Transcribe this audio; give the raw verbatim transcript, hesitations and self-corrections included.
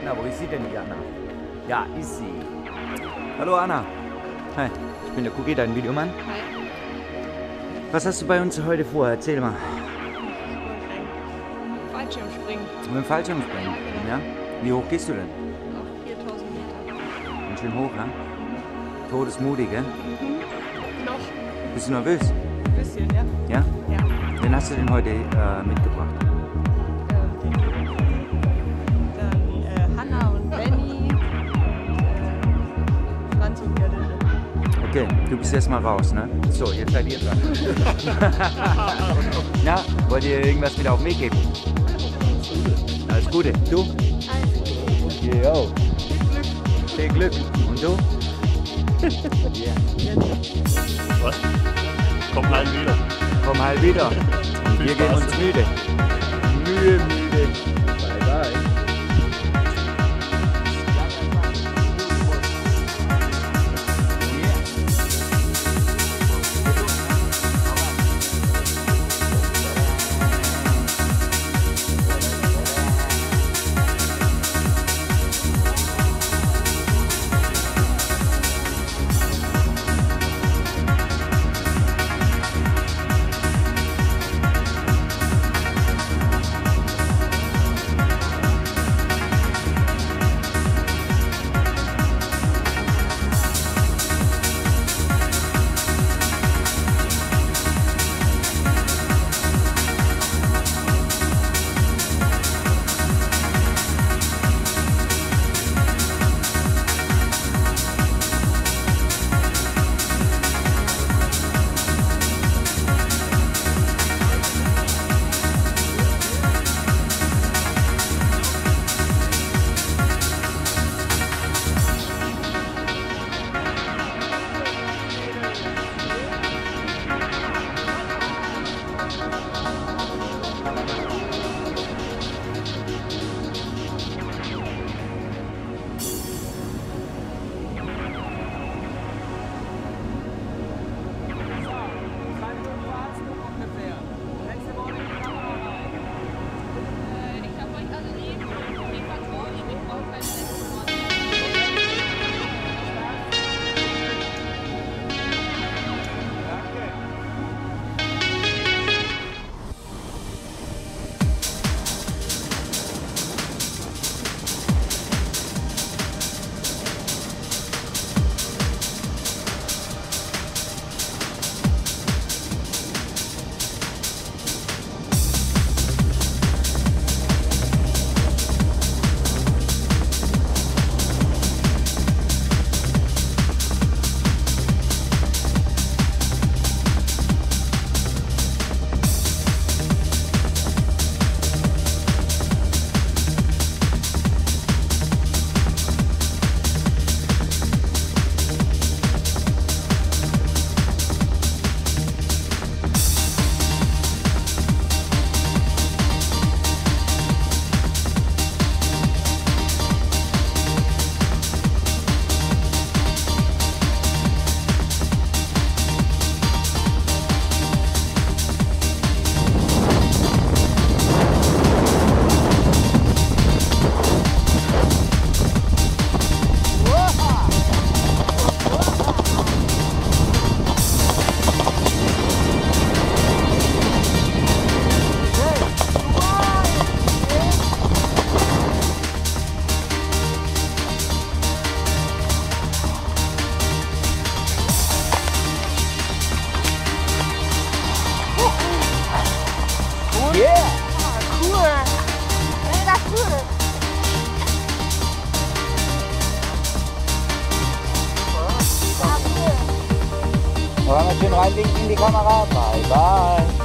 Na, wo ist sie denn, die Anna? Ja, ist sie. Hallo Anna. Hi, ich bin der Cookie, dein Videomann. Hi. Was hast du bei uns heute vor? Erzähl mal. Fallschirmspringen. Mit dem Fallschirmspringen? Ja? Wie hoch gehst du denn? Auf viertausend Meter. Ganz schön hoch, ne? Todesmutig, gell? Mhm. Noch. Bist du nervös? Ein bisschen, ja. Ja? Ja. Wen hast du denn heute äh, mitgebracht? Ähm, dann äh, Hanna und Benny. Und, äh, Franz und Gerlinde. Okay, du bist erstmal raus, ne? So, jetzt seid ihr dran. Na, wollt ihr irgendwas mit auf den Weg geben? Alles Gute. Du? Jo. Viel Glück. Und du? Yeah. Was? Komm halt wieder. Komm halt wieder. Und wir gehen uns müde. Müde, müde. Bye, bye. Yeah! Cool! Mega cool! Wollen wir schön reinlinken in die Kamera? Bye, bye!